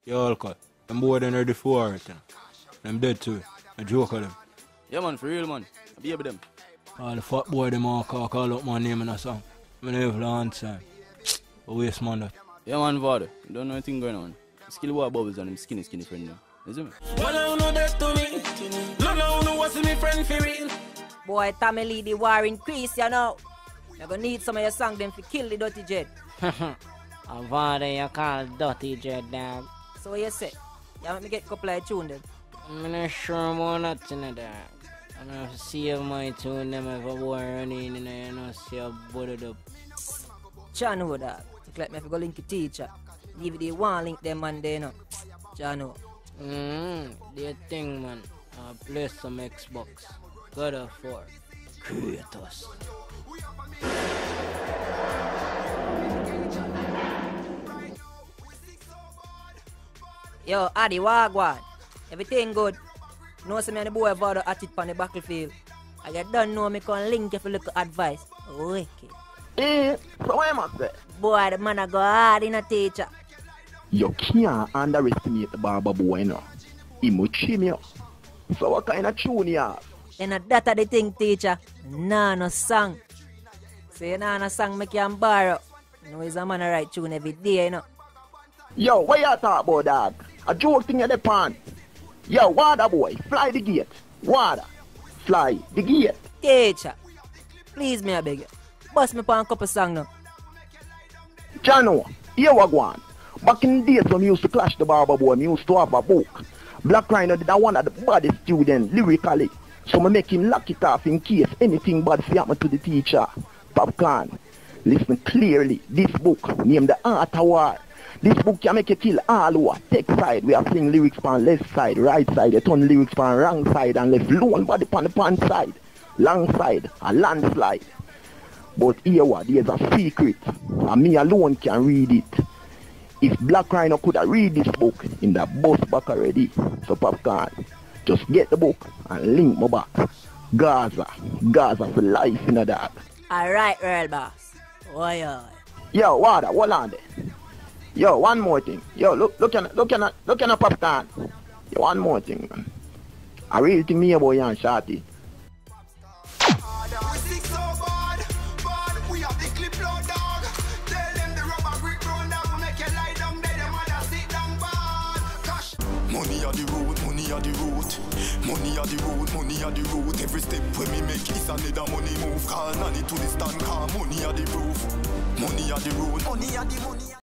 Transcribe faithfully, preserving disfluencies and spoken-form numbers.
Yo, Alka, them boy done ready for it. You know. Them dead too. A joke of them. Yeah, man, for real, man. I be with them. All the fat boy, them all call, call up my name in a song. I never answer. But waste man that. Yeah, man, father. You don't know anything going on. Skill boy bubbles and him skinny, skinny friend now. You see me? Well, I don't know that to me. No, no, no, what's my friend for real? Boy, Tommy Lee, the war increase, you know. You're gonna need some of your song them to kill the dirty jet. A father you call dirty jet, dog. So what you say? You want me get a couple of tune then? I'm not sure about nothing of that. I'm gonna save my tune them if a boy running in there, you know, see a buttered up. John know that. Look like me if I go link a teacher. Leave it the one link them man there, you know. John know. Mmm, the thing, man. Uh, play some Xbox. God of War. Kratos. Yo, Addy, wagwan. Everything good. No, see me and the boy Vado at it on the battlefield. I get done know me can link if you look at advice. Wicked. Eh, so what am I say? Boy, the man a go hard in a teacher. You can't underestimate the barber boy, no. He will trim you. So what kind of tune you have? And a that a the thing, teacher. Nah, no song. Say nah, no song make you borrow. No, he's a man a write tune every day, you know. Yo, what you talk about, dog? A joke thing at the pan. Yo, water boy, fly the gate. Water, fly the gate. Teacher, please me I beg you. Bust me on a couple song now. Jano, here we go on. Back in the days when we used to clash the barber boy, we used to have a book. Black Rhino did one of the baddest students lyrically. So I make him lock it off in case anything bad happen to the teacher. Popcorn, listen clearly. This book named The Art of War. This book can make you kill all over. Take side, we are sing lyrics on left side, right side, you turn lyrics on wrong side and left lone body on the pan side. Long side, a landslide. But here what, there's a secret. And me alone can read it. If Black Rhino could have read this book in the bus back already. So Popcorn, just get the book and link my back. Gaza, Gaza for life in a dog. Alright, Earl Boss. Oi, oi. Yo, Water, hold on there. Yo, one more thing. Yo, look, look at, look at, look at Popcorn. Yo, one more thing, man. I really think me about you and Shorty. Money are the root, money are the root. Money are the root, money are the root. Every step when we make is another money move. Call nanny to the stand, call money are the roof. Money are the root, money are the money.